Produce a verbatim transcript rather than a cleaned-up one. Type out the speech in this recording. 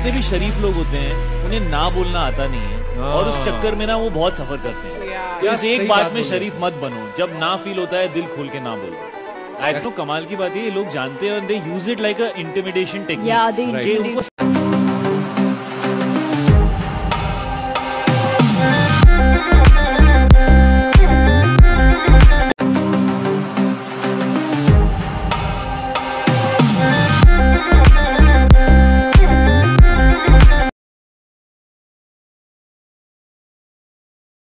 जितने भी शरीफ लोग होते हैं उन्हें ना बोलना आता नहीं है और उस चक्कर में ना वो बहुत सफर करते हैं। तो इस एक बात में शरीफ मत बनो, जब ना फील होता है दिल खोल के ना बोलो। आई तो कमाल की बात है, ये लोग जानते हैं और they use it like a intimidation technique.